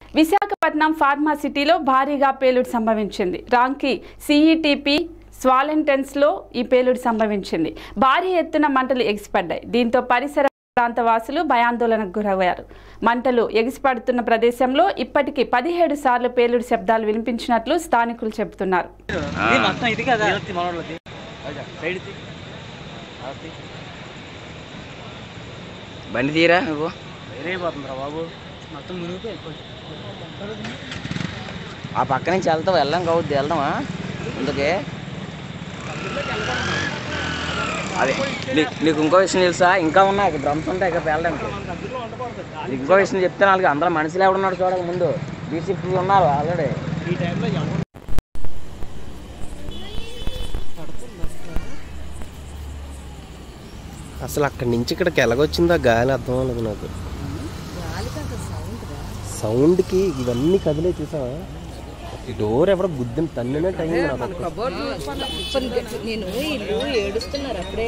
Visakhapatnam pharma సిటీలో భారీగా పేలుడు సంభవించింది. రాంకీ సిఈటిపి స్వాలెంటెన్స్లో ఈ పేలుడు సంభవించింది. భారీ ఎత్తున మంటలు ఎగిసిపడ్డాయి. దీంతో పరిసర ప్రాంత వాసులు భయాందోళనకు గురయ్యారు. మంటలు ఎగిసిపడుతున్న ప్రదేశంలో ఇప్పటికీ 17 సార్లు పేలుడు శబ్దాలు వినిపించినట్లు స్థానికులు చెబుతున్నారు. బండి తీరా ఆ పక్క నుంచి వెళ్తావు, వెళ్ళాం కావద్దు, వెళ్దామా అందుకే. అదే నీకు ఇంకో విషయం తెలుసా, ఇంకా ఉన్నాయి ఇక్కడ డ్రమ్స్ ఉంటాయి ఇక్కడ వెళ్ళడానికి. ఇంకో విషయం చెప్తే వాళ్ళకి అందరూ మనుషులు ఎవడున్నాడు చూడక ముందు బీసీపీ ఉన్నారు ఆల్రెడీ. అసలు అక్కడి నుంచి ఇక్కడికి ఎలాగొచ్చిందో గాలి అర్థం అవ్వలేదు నాకు. సౌండ్కి ఇవన్నీ కదిలే చూసావా, ఈ డోర్ ఎవడో గుద్దిన తన్నినే టైం. నేను ఇల్లు ఏడుస్తున్నారు అప్పుడే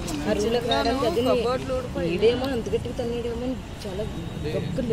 ఈడేమో అంత గట్టిగా తన్నేడేమో చాలా గొప్పలు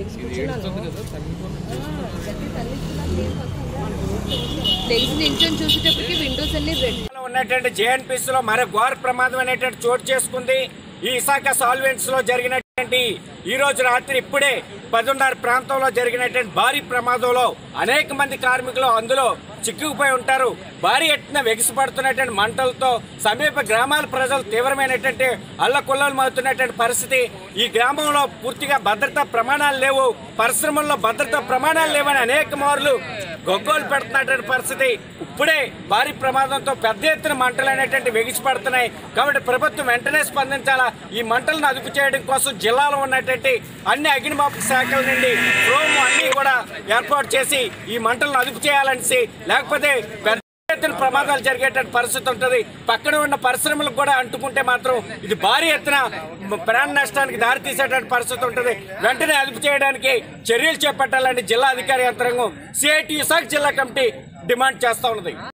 లెగ్స్ నించొని చూసేటప్పటికి విండోస్ అన్ని రెడ్ ఉన్నటువంటి జేఎన్పీసీ లో మరో ఘోర ప్రమాదం అనేటువంటి చోటు చేసుకుంది. ఈ విశాఖ సాల్వెంట్స్ లో జరిగినటువంటి ఈ రోజు రాత్రి ఇప్పుడే 10:30 ప్రాంతంలో జరిగినటువంటి భారీ ప్రమాదంలో అనేక మంది కార్మికులు అందులో చిక్కుకుపోయి ఉంటారు. భారీ ఎత్తున వెగిసిపడుతున్నటువంటి మంటలతో సమీప గ్రామాల ప్రజలు తీవ్రమైనటువంటి అల్లకొల్లమవుతున్నటువంటి పరిస్థితి. ఈ గ్రామంలో పూర్తిగా భద్రతా ప్రమాణాలు లేవు, పరిశ్రమల్లో భద్రతా ప్రమాణాలు లేవని అనేక మార్లు గొగ్గోలు పెడుతున్నటువంటి పరిస్థితి. ఇప్పుడే భారీ ప్రమాదంతో పెద్ద ఎత్తున మంటలు అనేటువంటి వెగిసిపడుతున్నాయి. కాబట్టి ప్రభుత్వం వెంటనే స్పందించాలా. ఈ మంటలను అదుపు చేయడం కోసం జిల్లాలో ఉన్నటువంటి అన్ని అగ్నిమాపక శాఖల నుండి ఫ్లోమ్ అన్ని కూడా ఏర్పాటు చేసి ఈ మంటలను అదుపు చేయాలనేసి, లేకపోతే పెద్ద ఎత్తున ప్రమాదాలు జరిగేటువంటి పరిస్థితి ఉంటుంది. పక్కన ఉన్న పరిశ్రమలకు కూడా అంటుకుంటే మాత్రం ఇది భారీ ఎత్తున ప్రాణ నష్టానికి దారితీసేటువంటి పరిస్థితి ఉంటుంది. వెంటనే అదుపు చేయడానికి చర్యలు చేపట్టాలని జిల్లా అధికార యంత్రాంగం సిఐటి విశాఖ జిల్లా కమిటీ డిమాండ్ చేస్తా ఉన్నది.